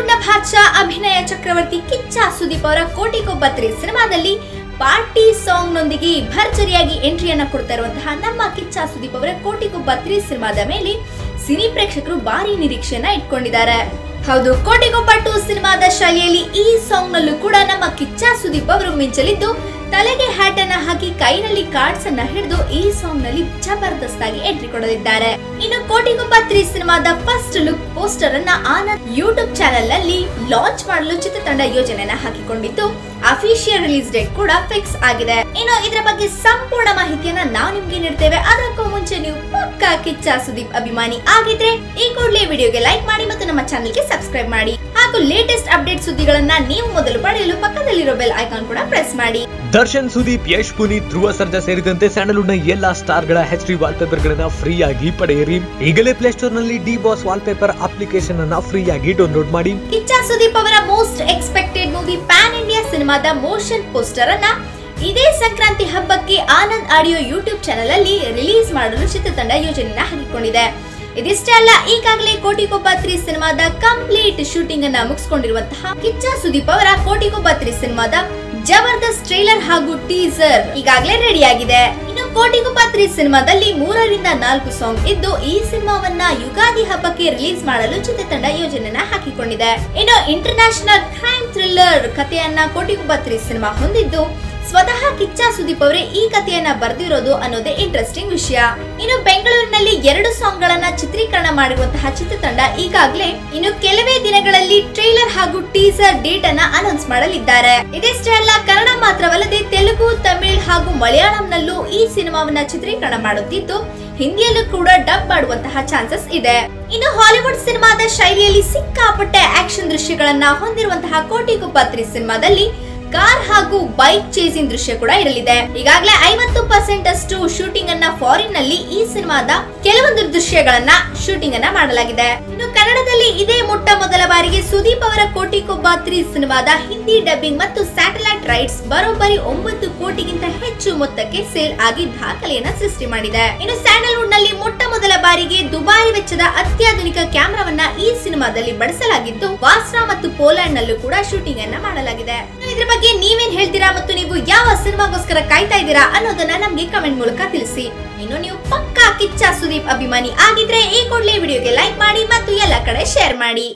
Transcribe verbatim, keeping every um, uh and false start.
Sandalwood ನ ಬಾದ್ಶಾ ಅಭಿನಯ ಚಕ್ರವರ್ತಿ ಕಿಚ್ಚ ಸುದೀಪ್ ಅವರ ಕೋಟಿಗೊಬ್ಬ ಸಿನಿಮಾದಲ್ಲಿ ಪಾರ್ಟಿ ಸಾಂಗ್ ನೊಂದಿಗೆ ಭರ್ಜರಿಯಾಗಿ ಎಂಟ್ರಿಯನ್ನ ಕೊಡ್ತಾ ಇರುವಂತಹ ನಮ್ಮ ಕಿಚ್ಚ ಸುದೀಪ್ ಅವರ ಕೋಟಿಗೊಬ್ಬ ಸಿನಿಮಾದ ಮೇಲೆ ಸಿನಿ ಪ್ರೇಕ್ಷಕರು ಭಾರಿ ನಿರೀಕ್ಷೆಯನ್ನ ಇಟ್ಕೊಂಡಿದ್ದಾರೆ. ಹೌದು, ಕೋಟಿಗೊಬ್ಬ ಟು ಸಿನಿಮಾದ ಶೈಲಿಯಲ್ಲಿ ಈ ಸಾಂಗ್ ನಲ್ಲೂ ಕೂಡ ನಮ್ಮ ಕಿಚ್ಚ ಸುದೀಪ್ ಅವರು ಮಿಂಚಲಿದ್ದು, ತಲೆಗೆ ಹ್ಯಾಟ್ ಅನ್ನ ಹಾಕಿ ಕೈನಲ್ಲಿ ಕಾರ್ಡ್ಸ್ ಅನ್ನ ಹಿಡಿದು ಈ ಸಾಂಗ್ ನಲ್ಲಿ ಜಬರ್ದಸ್ತ್ ಆಗಿ ಎಂಟ್ರಿ ಕೊಡಲಿದ್ದಾರೆ. ಇನ್ನು ಕೋಟಿಗೊಬ್ಬ ತ್ರೀ ಸಿನಿಮಾದ ಫಸ್ಟ್ ಲುಕ್ ಪೋಸ್ಟರ್ ಅನ್ನ ಆನಂದ್ ಯೂಟ್ಯೂಬ್ ಚಾನೆಲ್ ನಲ್ಲಿ ಲಾಂಚ್ ಮಾಡಲು ಚಿತ್ರತಂಡ ಯೋಜನೆಯನ್ನ ಹಾಕಿಕೊಂಡಿದ್ದು, ಅಫಿಷಿಯಲ್ ರಿಲೀಸ್ ಡೇಟ್ ಕೂಡ ಫಿಕ್ಸ್ ಆಗಿದೆ. ಇನ್ನು ಇದರ ಬಗ್ಗೆ ಸಂಪೂರ್ಣ ಮಾಹಿತಿಯನ್ನ ನಾವು ನಿಮ್ಗೆ ನೀಡ್ತೇವೆ. ಅದಕ್ಕೂ ಮುಂಚೆ ನೀವು ಪಕ್ಕಾ ಕಿಚ್ಚ ಸುದೀಪ್ ಅಭಿಮಾನಿ ಆಗಿದ್ರೆ ಈ ಕೂಡಲೇ ವಿಡಿಯೋಗೆ ಲೈಕ್ ಮಾಡಿ ಮತ್ತು ನಮ್ಮ ಚಾನೆಲ್ಗೆ ಸಬ್ಸ್ಕ್ರೈಬ್ ಮಾಡಿ. ಹಾಗೂ ಲೇಟೆಸ್ಟ್ ಅಪ್ಡೇಟ್ ಸುದ್ದಿಗಳನ್ನ ನೀವು ಮೊದಲು ಪಡೆಯಲು ಪಕ್ಕದಲ್ಲಿರೋ ಬೆಲ್ ಐಕಾನ್ ಕೂಡ ಪ್ರೆಸ್ ಮಾಡಿ. ದರ್ಶನ್, ಸುದೀಪ್, ಯಶ್, ಪುನೀತ್, ಧ್ರುವ ಸರ್ಜಾ ಸೇರಿದಂತೆ ಸ್ಯಾಂಡಲ್ವುಡ್ ನ ಎಲ್ಲಾ ಸ್ಟಾರ್ ಗಳ ಎಚ್ ಡಿ ವಾಲ್ ಪೇಪರ್ ಗಳನ್ನ ಫ್ರೀ ಆಗಿ ಪಡೆಯಿರಿ. ಈಗಲೇ ಪ್ಲೇ ಸ್ಟೋರ್ ನಲ್ಲಿ D Boss wallpaper application ಅನ್ನ ಫ್ರೀ ಆಗಿ ಡೌನ್ಲೋಡ್ ಮಾಡಿ. ಕಿಚ್ಚ ಸುದೀಪ್ ಅವರ most expected movie pan India ಸಿನಿಮಾದ ಮೋಷನ್ ಪೋಸ್ಟರ್ ಅನ್ನ ಇದೇ ಸಂಕ್ರಾಂತಿ ಹಬ್ಬಕ್ಕೆ ಆನಂದ್ ಆಡಿಯೋ ಯೂಟ್ಯೂಬ್ ಚಾನೆಲ್ ಅಲ್ಲಿ ರಿಲೀಸ್ ಮಾಡಲು ಚಿತ್ರತಂಡ ಯೋಜನೆಯನ್ನ ಹಾಕಿಕೊಂಡಿದೆ. ಇದಿಷ್ಟೇ ಅಲ್ಲ, ಈಗಾಗಲೇ ಕೋಟಿಗೊಬ್ಬ ತ್ರೀ ಸಿನಿಮಾದ ಕಂಪ್ಲೀಟ್ ಶೂಟಿಂಗ್ ಅನ್ನ ಮುಗಿಸಿಕೊಂಡಿರುವಂತಹ ಕಿಚ್ಚ ಸುದೀಪ್ ಅವರ ಕೋಟಿಗೊಬ್ಬ ತ್ರೀ ಸಿನಿಮಾದ ಜಬರ್ದಸ್ತ್ ಟ್ರೇಲರ್ ಹಾಗೂ ಟೀಸರ್ ಈಗಾಗಲೇ ರೆಡಿ ಆಗಿದೆ. ಇನ್ನು ಕೋಟಿಗೊಬ್ಬ ತ್ರೀ ಸಿನಿಮಾದಲ್ಲಿ ಮೂರರಿಂದ ನಾಲ್ಕು ಸಾಂಗ್ ಇದ್ದು, ಈ ಸಿನಿಮಾವನ್ನ ಯುಗಾದಿ ಹಬ್ಬಕ್ಕೆ ರಿಲೀಸ್ ಮಾಡಲು ಚಿತ್ರತಂಡ ಯೋಜನೆಯನ್ನ ಹಾಕಿಕೊಂಡಿದೆ. ಇನ್ನು ಇಂಟರ್ ನ್ಯಾಷನಲ್ ಕ್ರೈಮ್ ಥ್ರಿಲ್ಲರ್ ಕಥೆಯನ್ನ ಕೋಟಿಗೊಬ್ಬ ತ್ರೀ ಸಿನಿಮಾ ಹೊಂದಿದ್ದು, ಸ್ವತಃ ಕಿಚ್ಚ ಸುದೀಪ್ ಅವರೇ ಈ ಕಥೆಯನ್ನ ಬರೆದಿರೋದು ಅನ್ನೋದೇ ಇಂಟ್ರೆಸ್ಟಿಂಗ್ ವಿಷಯ. ಇನ್ನು ಬೆಂಗಳೂರಿನಲ್ಲಿ ಎರಡು ಸಾಂಗ್ ಗಳನ್ನ ಚಿತ್ರೀಕರಣ ಮಾಡಿರುವಂತಹ ಚಿತ್ರತಂಡ ಈಗಾಗಲೇ ಇನ್ನು ಕೆಲವೇ ದಿನಗಳಲ್ಲಿ ಟ್ರೇಲರ್ ಹಾಗೂ ಟೀಸರ್ ಡೇಟ್ ಅನ್ನ ಅನೌನ್ಸ್ ಮಾಡಲಿದ್ದಾರೆ. ಇದಿಷ್ಟೇ ಅಲ್ಲ, ಕನ್ನಡ ಮಾತ್ರವಲ್ಲದೆ ತೆಲುಗು, ತಮಿಳ್ ಹಾಗೂ ಮಲಯಾಳಂನಲ್ಲೂ ಈ ಸಿನಿಮಾವನ್ನ ಚಿತ್ರೀಕರಣ ಮಾಡುತ್ತಿದ್ದು, ಹಿಂದಿಯಲ್ಲೂ ಕೂಡ ಡಬ್ ಮಾಡುವಂತಹ ಚಾನ್ಸಸ್ ಇದೆ. ಇನ್ನು ಹಾಲಿವುಡ್ ಸಿನಿಮಾದ ಶೈಲಿಯಲ್ಲಿ ಸಿಕ್ಕಾಪಟ್ಟೆ ಆಕ್ಷನ್ ದೃಶ್ಯಗಳನ್ನ ಹೊಂದಿರುವಂತಹ ಕೋಟಿಗೊಬ್ಬ ತ್ರೀ ಸಿನಿಮಾದಲ್ಲಿ ಕಾರ್ ಹಾಗೂ ಬೈಕ್ ಚೇಸಿಂಗ್ ದೃಶ್ಯ ಕೂಡ ಇರಲಿದೆ. ಈಗಾಗಲೇ ಐವತ್ತು ಪರ್ಸೆಂಟ್ ಅಷ್ಟು ಶೂಟಿಂಗ್ ಅನ್ನ ಫಾರಿನ್ ನಲ್ಲಿ ಈ ಸಿನಿಮಾದ ಕೆಲವೊಂದು ದೃಶ್ಯಗಳನ್ನ ಶೂಟಿಂಗ್ ಅನ್ನ ಮಾಡಲಾಗಿದೆ. ಇನ್ನು ಕನ್ನಡದಲ್ಲಿ ಇದೇ ಮೊಟ್ಟ ಮೊದಲ ಬಾರಿಗೆ ಸುದೀಪ್ ಅವರ ಕೋಟಿಗೊಬ್ಬ ತ್ರೀ ಸಿನಿಮಾದ ಹಿಂದಿ ಡಬ್ಬಿಂಗ್ ಮತ್ತು ಸ್ಯಾಟಲೈಟ್ ರೈಟ್ಸ್ ಬರೋಬ್ಬರಿ ಒಂಬತ್ತು ಕೋಟಿಗಿಂತ ಹೆಚ್ಚು ಮೊತ್ತಕ್ಕೆ ಸೇಲ್ ಆಗಿ ದಾಖಲೆಯನ್ನ ಸೃಷ್ಟಿ ಮಾಡಿದೆ. ಇನ್ನು ಸ್ಯಾಂಡಲ್ವುಡ್ ನಲ್ಲಿ ಮೊಟ್ಟ ಮೊದಲ ಬಾರಿಗೆ ದುಬಾರಿ ವೆಚ್ಚದ ಅತ್ಯಾಧುನಿಕ ಕ್ಯಾಮೆರಾವನ್ನ ಈ ಸಿನಿಮಾದಲ್ಲಿ ಬಳಸಲಾಗಿದ್ದು, ವಾಸ್ರಾ ಮತ್ತು ಪೋಲೆಂಡ್ ನಲ್ಲೂ ಕೂಡ ಶೂಟಿಂಗ್ ಅನ್ನ ಮಾಡಲಾಗಿದೆ. ಇದ್ರ ಬಗ್ಗೆ ನೀವೇನ್ ಹೇಳ್ತೀರಾ ಮತ್ತು ನೀವು ಯಾವ ಸಿನಿಮಾಗೋಸ್ಕರ ಕಾಯ್ತಾ ಇದ್ದೀರಾ ಅನ್ನೋದನ್ನ ನಮ್ಗೆ ಕಮೆಂಟ್ ಮೂಲಕ ತಿಳಿಸಿ. ಇನ್ನು ನೀವು ಪಕ್ಕಾ ಕಿಚ್ಚ ಸುದೀಪ್ ಅಭಿಮಾನಿ ಆಗಿದ್ರೆ ಈ ಕೂಡಲೇ ವಿಡಿಯೋಗೆ ಲೈಕ್ ಮಾಡಿ ಮತ್ತು ಎಲ್ಲ ಕಡೆ ಶೇರ್ ಮಾಡಿ.